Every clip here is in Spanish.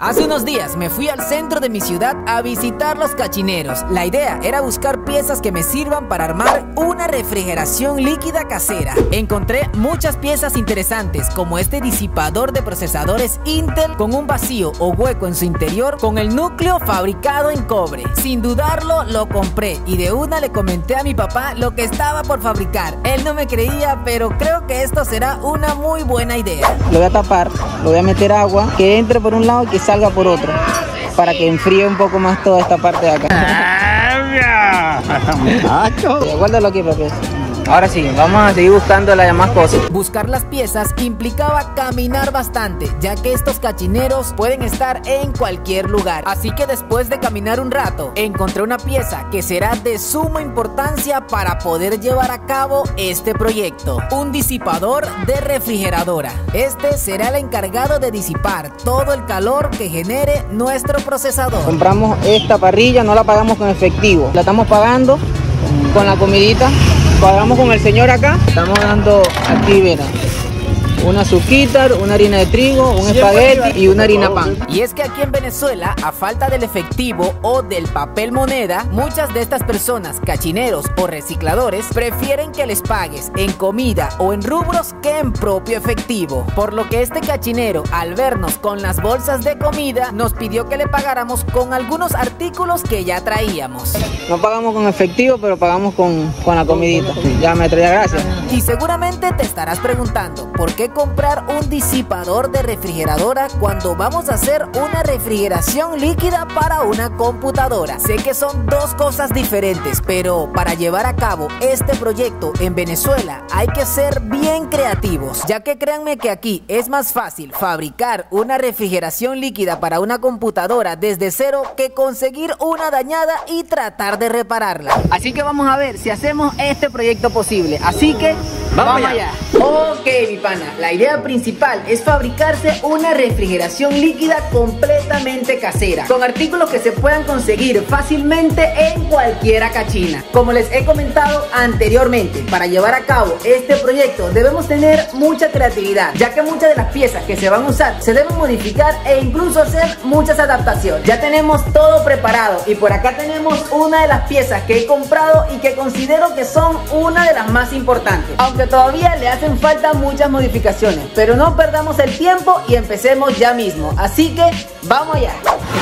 Hace unos días me fui al centro de mi ciudad a visitar los cachineros. La idea era buscar piezas que me sirvan para armar una refrigeración líquida casera. Encontré muchas piezas interesantes, como este disipador de procesadores Intel con un vacío o hueco en su interior con el núcleo fabricado en cobre. Sin dudarlo, lo compré y de una le comenté a mi papá lo que estaba por fabricar. Él no me creía, pero creo que esto será una muy buena idea. Lo voy a tapar, lo voy a meter agua, que entre por un lado y que salga por otro, para que enfríe un poco más toda esta parte de acá. Guárdalo aquí, papi. Ahora sí, vamos a seguir buscando las demás cosas. Buscar las piezas implicaba caminar bastante, ya que estos cachineros pueden estar en cualquier lugar. Así que después de caminar un rato, encontré una pieza que será de suma importancia para poder llevar a cabo este proyecto. Un disipador de refrigeradora. Este será el encargado de disipar todo el calor que genere nuestro procesador. Compramos esta parrilla, no la pagamos con efectivo, la estamos pagando con la comidita. Pagamos con el señor acá, estamos dando aquí, mira, una azuquita, una harina de trigo, un espagueti y una harina pan. Y es que aquí en Venezuela, a falta del efectivo o del papel moneda, muchas de estas personas, cachineros o recicladores, prefieren que les pagues en comida o en rubros que en propio efectivo. Por lo que este cachinero, al vernos con las bolsas de comida, nos pidió que le pagáramos con algunos artículos que ya traíamos. No pagamos con efectivo, pero pagamos con la comidita. Ya me traía, gracias. Y seguramente te estarás preguntando, ¿por qué comprar un disipador de refrigeradora cuando vamos a hacer una refrigeración líquida para una computadora? Sé que son dos cosas diferentes, pero para llevar a cabo este proyecto en Venezuela hay que ser bien creativos, ya que créanme que aquí es más fácil fabricar una refrigeración líquida para una computadora desde cero que conseguir una dañada y tratar de repararla. Así que vamos a ver si hacemos este proyecto posible. Así que vamos allá. Ok, mi pana, la idea principal es fabricarse una refrigeración líquida completamente casera, con artículos que se puedan conseguir fácilmente en cualquier cachina. Como les he comentado anteriormente, para llevar a cabo este proyecto debemos tener mucha creatividad, ya que muchas de las piezas que se van a usar se deben modificar e incluso hacer muchas adaptaciones. Ya tenemos todo preparado y por acá tenemos una de las piezas que he comprado y que considero que son una de las más importantes, aunque todavía le hacen falta muchas modificaciones, pero no perdamos el tiempo y empecemos ya mismo, así que vamos allá.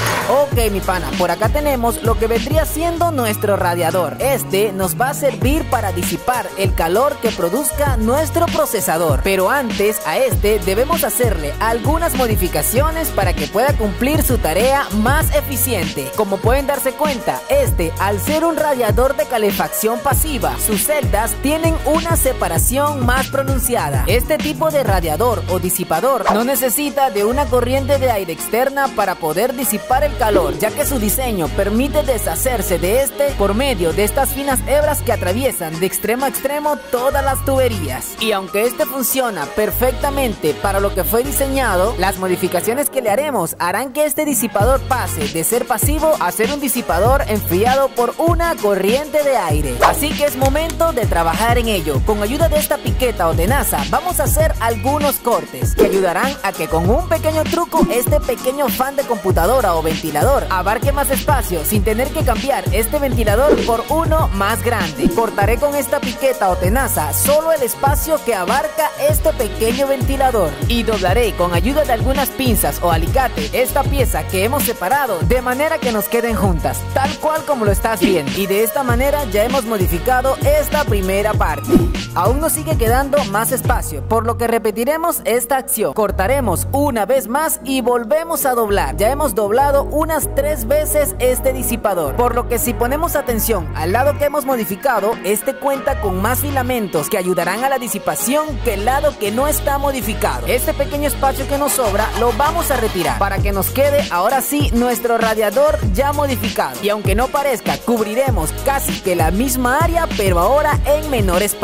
Ok, mi pana, por acá tenemos lo que vendría siendo nuestro radiador. Este nos va a servir para disipar el calor que produzca nuestro procesador, pero antes a este debemos hacerle algunas modificaciones para que pueda cumplir su tarea más eficiente. Como pueden darse cuenta, este, al ser un radiador de calefacción pasiva, sus celdas tienen una separación más pronunciada. Este tipo de radiador o disipador no necesita de una corriente de aire externa para poder disipar el calor, ya que su diseño permite deshacerse de este por medio de estas finas hebras que atraviesan de extremo a extremo todas las tuberías. Y aunque este funciona perfectamente para lo que fue diseñado, las modificaciones que le haremos harán que este disipador pase de ser pasivo a ser un disipador enfriado por una corriente de aire. Así que es momento de trabajar en ello. Con ayuda de esta piqueta o tenaza vamos a hacer algunos cortes que ayudarán a que con un pequeño truco este pequeño fan de computadora o ventilador abarque más espacio sin tener que cambiar este ventilador por uno más grande. Cortaré con esta piqueta o tenaza solo el espacio que abarca este pequeño ventilador y doblaré con ayuda de algunas pinzas o alicate esta pieza que hemos separado de manera que nos queden juntas, tal cual como lo estás viendo. Y de esta manera ya hemos modificado esta primera parte. Aún nos sigue quedando más espacio, por lo que repetiremos esta acción. Cortaremos una vez más y volvemos a doblar. Ya hemos doblado unas 3 veces este disipador, por lo que si ponemos atención al lado que hemos modificado, este cuenta con más filamentos que ayudarán a la disipación que el lado que no está modificado. Este pequeño espacio que nos sobra lo vamos a retirar para que nos quede ahora sí nuestro radiador ya modificado. Y aunque no parezca, cubriremos casi que la misma área, pero ahora en menor espacio.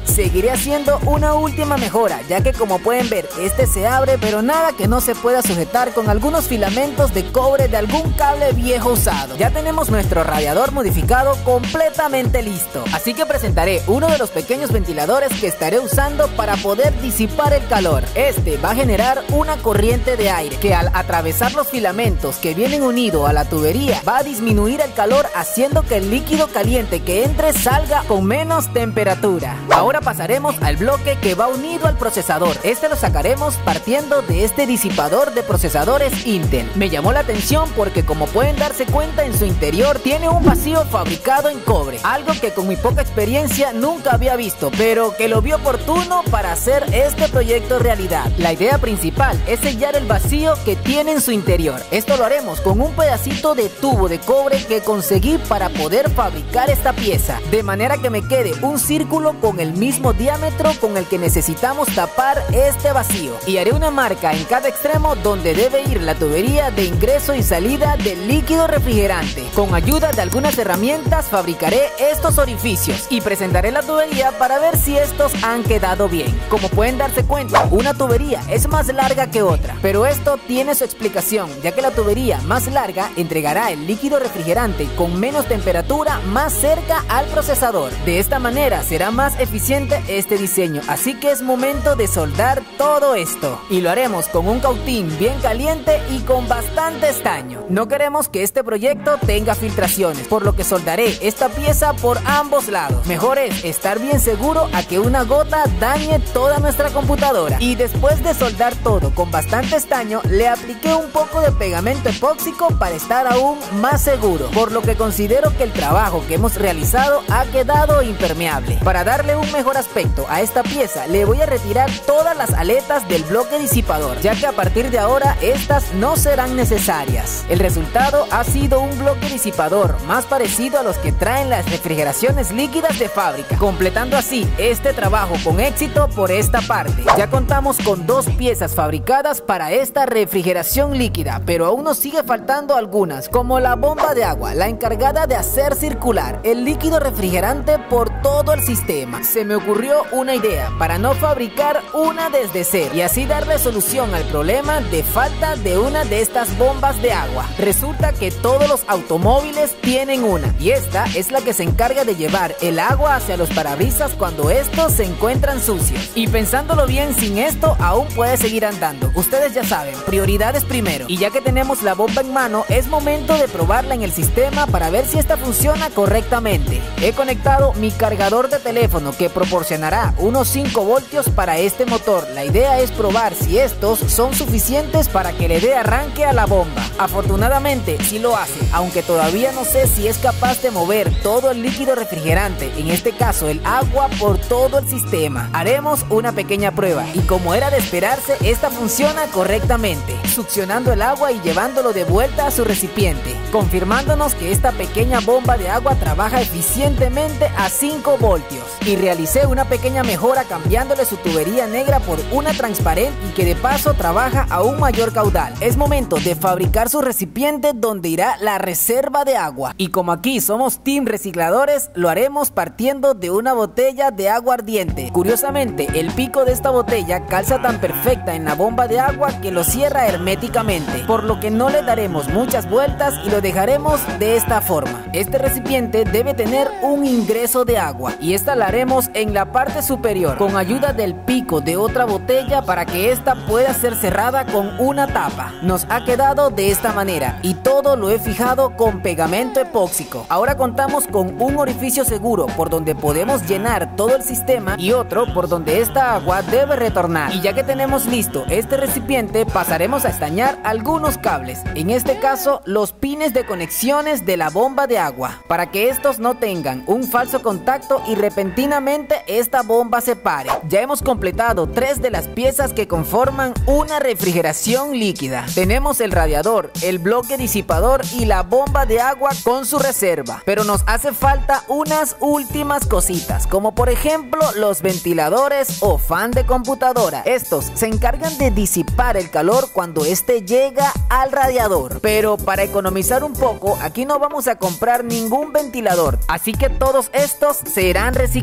seguiré haciendo una última mejora, ya que como pueden ver, este se abre, pero nada que no se pueda sujetar con algunos filamentos de cobre de algún cable viejo usado. Ya tenemos nuestro radiador modificado completamente listo, así que presentaré uno de los pequeños ventiladores que estaré usando para poder disipar el calor. Este va a generar una corriente de aire que al atravesar los filamentos que vienen unidos a la tubería va a disminuir el calor, haciendo que el líquido caliente que entre salga con menos temperatura. Ahora pasaremos al bloque que va unido al procesador. Este lo sacaremos partiendo de este disipador de procesadores Intel. Me llamó la atención porque, como pueden darse cuenta, en su interior tiene un vacío fabricado en cobre, algo que con mi poca experiencia nunca había visto, pero que lo vi oportuno para hacer este proyecto realidad. La idea principal es sellar el vacío que tiene en su interior. Esto lo haremos con un pedacito de tubo de cobre que conseguí para poder fabricar esta pieza, de manera que me quede un círculo con el mismo diámetro con el que necesitamos tapar este vacío, y haré una marca en cada extremo donde debe ir la tubería de ingreso y salida del líquido refrigerante. Con ayuda de algunas herramientas fabricaré estos orificios y presentaré la tubería para ver si estos han quedado bien. Como pueden darse cuenta, una tubería es más larga que otra, pero esto tiene su explicación, ya que la tubería más larga entregará el líquido refrigerante con menos temperatura más cerca al procesador. De esta manera será más eficiente este diseño, así que es momento de soldar todo esto, y lo haremos con un cautín bien caliente y con bastante estaño. No queremos que este proyecto tenga filtraciones, por lo que soldaré esta pieza por ambos lados. Mejor es estar bien seguro a que una gota dañe toda nuestra computadora. Y después de soldar todo con bastante estaño, le apliqué un poco de pegamento epóxico para estar aún más seguro, por lo que considero que el trabajo que hemos realizado ha quedado impermeable. Para darle un mejor aspecto a esta pieza, le voy a retirar todas las aletas del bloque disipador, ya que a partir de ahora estas no serán necesarias. El resultado ha sido un bloque disipador más parecido a los que traen las refrigeraciones líquidas de fábrica, completando así este trabajo con éxito por esta parte. Ya contamos con dos piezas fabricadas para esta refrigeración líquida, pero aún nos sigue faltando algunas, como la bomba de agua, la encargada de hacer circular el líquido refrigerante por todo el sistema. Se me ocurrió una idea para no fabricar una desde cero y así darle solución al problema de falta de una de estas bombas de agua. Resulta que todos los automóviles tienen una, y esta es la que se encarga de llevar el agua hacia los parabrisas cuando estos se encuentran sucios. Y pensándolo bien, sin esto aún puede seguir andando. Ustedes ya saben, prioridades primero. Y ya que tenemos la bomba en mano, es momento de probarla en el sistema para ver si esta funciona correctamente. He conectado mi cargador de teléfono, que proporcionará unos 5 voltios para este motor. La idea es probar si estos son suficientes para que le dé arranque a la bomba. Afortunadamente sí lo hace, aunque todavía no sé si es capaz de mover todo el líquido refrigerante, en este caso el agua, por todo el sistema. Haremos una pequeña prueba y, como era de esperarse, esta funciona correctamente, succionando el agua y llevándolo de vuelta a su recipiente, confirmándonos que esta pequeña bomba de agua trabaja eficientemente a 5 voltios. Y realicé una pequeña mejora cambiándole su tubería negra por una transparente y que de paso trabaja a un mayor caudal. Es momento de fabricar su recipiente donde irá la reserva de agua, y como aquí somos team recicladores, lo haremos partiendo de una botella de agua ardiente. Curiosamente, el pico de esta botella calza tan perfecta en la bomba de agua que lo cierra herméticamente, por lo que no le daremos muchas vueltas y lo dejaremos de esta forma. Este recipiente debe tener un ingreso de agua, y esta la haremos en la parte superior con ayuda del pico de otra botella para que esta pueda ser cerrada con una tapa. Nos ha quedado de esta manera y todo lo he fijado con pegamento epóxico. Ahora contamos con un orificio seguro por donde podemos llenar todo el sistema y otro por donde esta agua debe retornar. Y ya que tenemos listo este recipiente, pasaremos a estañar algunos cables, en este caso los pines de conexiones de la bomba de agua, para que estos no tengan un falso contacto y repentinamente esta bomba se pare. Ya hemos completado 3 de las piezas que conforman una refrigeración líquida. Tenemos el radiador, el bloque disipador y la bomba de agua con su reserva, pero nos hace falta unas últimas cositas, como por ejemplo los ventiladores o fan de computadora. Estos se encargan de disipar el calor cuando este llega al radiador, pero para economizar un poco, aquí no vamos a comprar ningún ventilador, así que todos estos serán reciclados.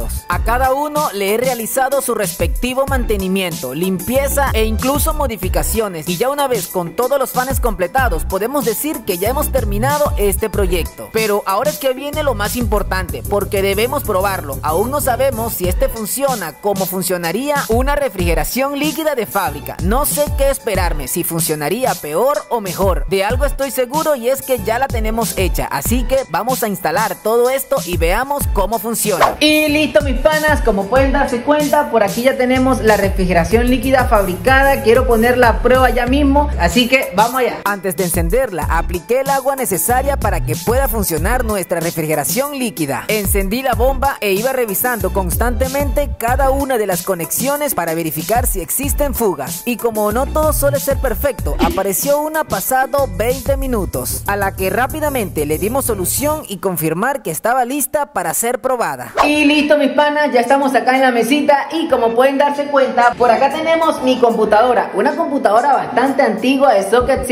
comprados. A cada uno le he realizado su respectivo mantenimiento, limpieza e incluso modificaciones, y ya una vez con todos los fans completados podemos decir que ya hemos terminado este proyecto. Pero ahora es que viene lo más importante, porque debemos probarlo. Aún no sabemos si este funciona como funcionaría una refrigeración líquida de fábrica. No sé qué esperarme, si funcionaría peor o mejor. De algo estoy seguro, y es que ya la tenemos hecha, así que vamos a instalar todo esto y veamos cómo funciona. Y listo, mis panas, como pueden darse cuenta, por aquí ya tenemos la refrigeración líquida fabricada. Quiero ponerla a prueba ya mismo, así que vamos allá. Antes de encenderla, apliqué el agua necesaria para que pueda funcionar nuestra refrigeración líquida. Encendí la bomba e iba revisando constantemente cada una de las conexiones para verificar si existen fugas. Y como no todo suele ser perfecto, apareció una pasado 20 minutos, a la que rápidamente le dimos solución y confirmar que estaba lista para ser probada. Y listo, mis panas, ya estamos acá en la mesita, y como pueden darse cuenta, por acá tenemos mi computadora, una computadora bastante antigua de Socket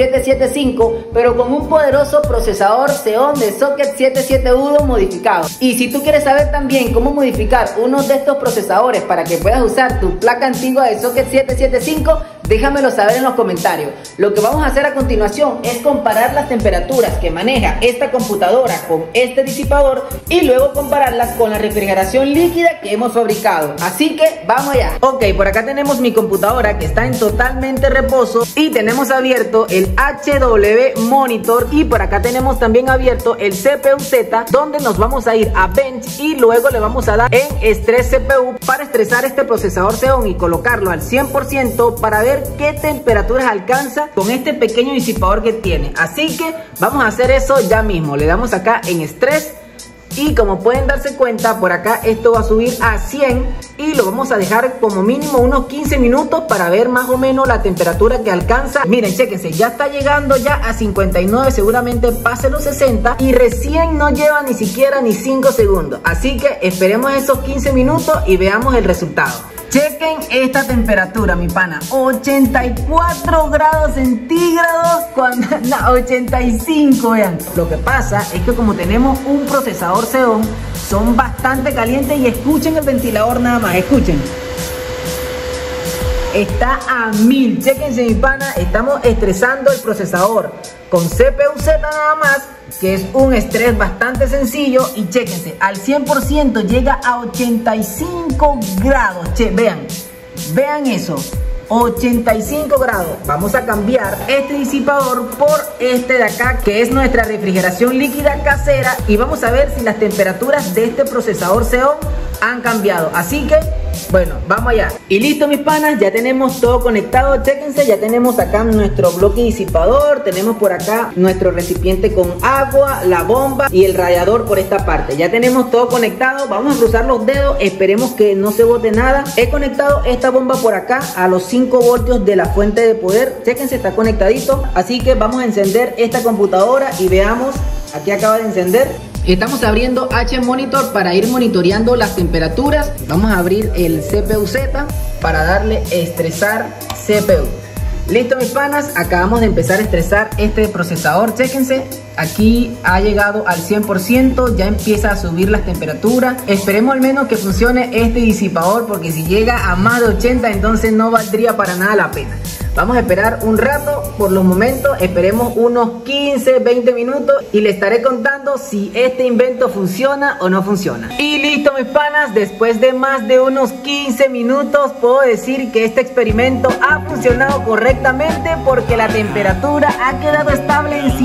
775, pero con un poderoso procesador Xeon de Socket 771 modificado. Y si tú quieres saber también cómo modificar uno de estos procesadores para que puedas usar tu placa antigua de Socket 775, déjamelo saber en los comentarios. Lo que vamos a hacer a continuación es comparar las temperaturas que maneja esta computadora con este disipador, y luego compararlas con la refrigeración líquida que hemos fabricado. Así que vamos allá. Ok, por acá tenemos mi computadora que está en totalmente reposo, y tenemos abierto el HW Monitor, y por acá tenemos también abierto el CPU-Z, donde nos vamos a ir a Bench y luego le vamos a dar en Estrés CPU para estresar este procesador Xeon y colocarlo al 100% para ver qué temperaturas alcanza con este pequeño disipador que tiene. Así que vamos a hacer eso ya mismo. Le damos acá en Estrés, y como pueden darse cuenta, por acá esto va a subir a 100 y lo vamos a dejar como mínimo unos 15 minutos para ver más o menos la temperatura que alcanza. Miren, chéquense, ya está llegando ya a 59, seguramente pase los 60, y recién no lleva ni siquiera ni 5 segundos. Así que esperemos esos 15 minutos y veamos el resultado. Chequen esta temperatura, mi pana, 84 grados centígrados, cuando, no, 85, vean. Lo que pasa es que como tenemos un procesador Xeon, son bastante calientes, y escuchen el ventilador nada más, escuchen. Está a 1000, chéquense, mi pana, estamos estresando el procesador con CPU-Z nada más, que es un estrés bastante sencillo, y chéquense, al 100% llega a 85 grados, che, vean eso, 85 grados. Vamos a cambiar este disipador por este de acá, que es nuestra refrigeración líquida casera, y vamos a ver si las temperaturas de este procesador Xeon han cambiado. Así que bueno, vamos allá. Y listo, mis panas, ya tenemos todo conectado. Chéquense, ya tenemos acá nuestro bloque disipador, tenemos por acá nuestro recipiente con agua, la bomba y el radiador por esta parte. Ya tenemos todo conectado. Vamos a cruzar los dedos, esperemos que no se bote nada. He conectado esta bomba por acá a los 5 voltios de la fuente de poder. Chéquense, está conectadito. Así que vamos a encender esta computadora y veamos. Aquí acaba de encender. Estamos abriendo H Monitor para ir monitoreando las temperaturas. Vamos a abrir el CPU-Z para darle estresar CPU. Listo, mis panas, acabamos de empezar a estresar este procesador. Chéquense, aquí ha llegado al 100%, ya empieza a subir las temperaturas. Esperemos al menos que funcione este disipador, porque si llega a más de 80 entonces no valdría para nada la pena. Vamos a esperar un rato, por los momentos esperemos unos 15, 20 minutos y le estaré contando si este invento funciona o no funciona. Y listo, mis panas, después de más de unos 15 minutos puedo decir que este experimento ha funcionado correctamente, porque la temperatura ha quedado estable en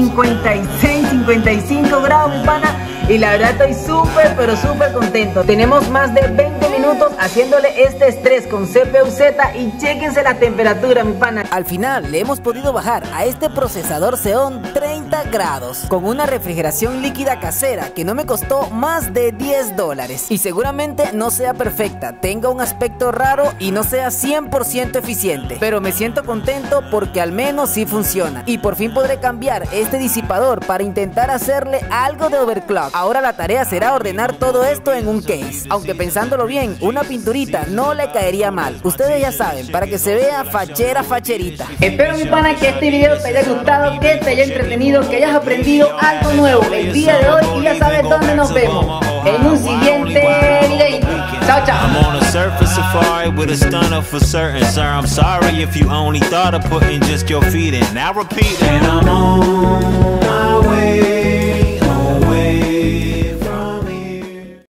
56, 55 grados, mis panas. Y la verdad estoy súper, pero súper contento. Tenemos más de 20 minutos haciéndole este estrés con CPU-Z y chéquense la temperatura, mi pana. Al final le hemos podido bajar a este procesador Xeon 30 grados con una refrigeración líquida casera que no me costó más de $10. Y seguramente no sea perfecta, tenga un aspecto raro y no sea 100% eficiente, pero me siento contento porque al menos sí funciona. Y por fin podré cambiar este disipador para intentar hacerle algo de overclock. Ahora la tarea será ordenar todo esto en un case, aunque pensándolo bien, una pinturita no le caería mal. Ustedes ya saben, para que se vea facherita. Espero, mi pana, que este video te haya gustado, que te haya entretenido, que hayas aprendido algo nuevo el día de hoy, y ya sabes dónde nos vemos. en un siguiente videito. Chao, chao. I'm on a surface safari with a stunner for certain, sir. I'm sorry if you only thought of putting just your feet in. Now repeat it. And I'm on my way.